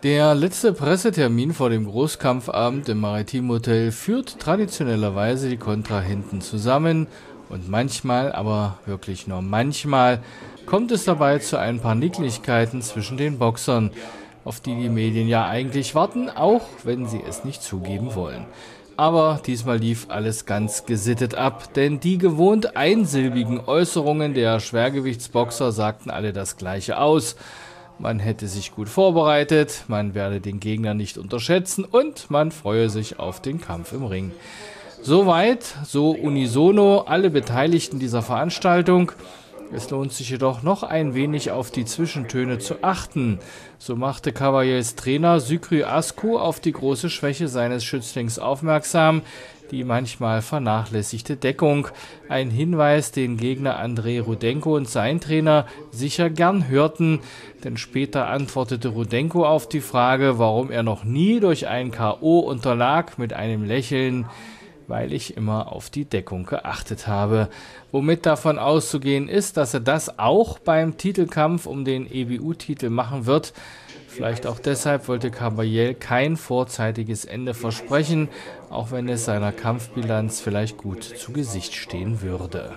Der letzte Pressetermin vor dem Großkampfabend im Maritim Hotel führt traditionellerweise die Kontrahenten zusammen und manchmal, aber wirklich nur manchmal, kommt es dabei zu ein paar Nicklichkeiten zwischen den Boxern, auf die die Medien ja eigentlich warten, auch wenn sie es nicht zugeben wollen. Aber diesmal lief alles ganz gesittet ab, denn die gewohnt einsilbigen Äußerungen der Schwergewichtsboxer sagten alle das Gleiche aus. Man hätte sich gut vorbereitet, man werde den Gegner nicht unterschätzen und man freue sich auf den Kampf im Ring. Soweit, so unisono alle Beteiligten dieser Veranstaltung. Es lohnt sich jedoch noch ein wenig auf die Zwischentöne zu achten. So machte Cavaliers Trainer Sükri Asku auf die große Schwäche seines Schützlings aufmerksam, die manchmal vernachlässigte Deckung. Ein Hinweis, den Gegner Andrei Rudenko und sein Trainer sicher gern hörten, denn später antwortete Rudenko auf die Frage, warum er noch nie durch ein K.O. unterlag, mit einem Lächeln: weil ich immer auf die Deckung geachtet habe. Womit davon auszugehen ist, dass er das auch beim Titelkampf um den EBU-Titel machen wird. Vielleicht auch deshalb wollte Cavalier kein vorzeitiges Ende versprechen, auch wenn es seiner Kampfbilanz vielleicht gut zu Gesicht stehen würde.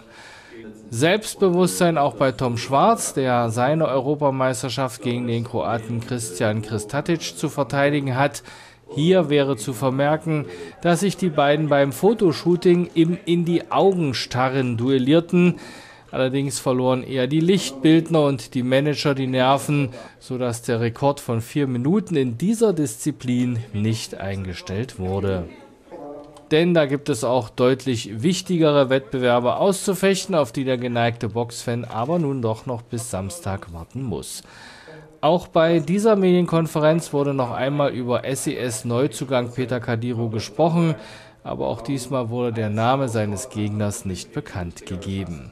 Selbstbewusstsein auch bei Tom Schwarz, der seine Europameisterschaft gegen den Kroaten Kristijan Kristatic zu verteidigen hat. Hier wäre zu vermerken, dass sich die beiden beim Fotoshooting im in die Augen starren duellierten. Allerdings verloren eher die Lichtbildner und die Manager die Nerven, sodass der Rekord von 4 Minuten in dieser Disziplin nicht eingestellt wurde. Denn da gibt es auch deutlich wichtigere Wettbewerbe auszufechten, auf die der geneigte Boxfan aber nun doch noch bis Samstag warten muss. Auch bei dieser Medienkonferenz wurde noch einmal über SES-Neuzugang Peter Cadiro gesprochen, aber auch diesmal wurde der Name seines Gegners nicht bekannt gegeben.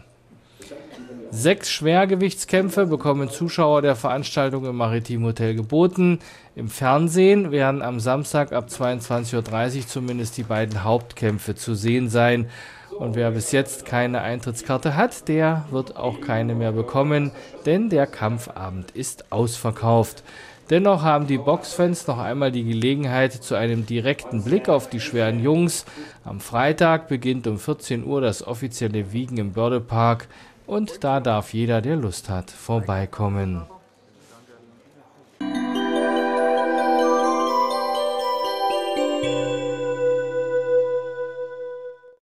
6 Schwergewichtskämpfe bekommen Zuschauer der Veranstaltung im Maritim Hotel geboten. Im Fernsehen werden am Samstag ab 22:30 Uhr zumindest die beiden Hauptkämpfe zu sehen sein. Und wer bis jetzt keine Eintrittskarte hat, der wird auch keine mehr bekommen, denn der Kampfabend ist ausverkauft. Dennoch haben die Boxfans noch einmal die Gelegenheit zu einem direkten Blick auf die schweren Jungs. Am Freitag beginnt um 14 Uhr das offizielle Wiegen im Bördepark und da darf jeder, der Lust hat, vorbeikommen.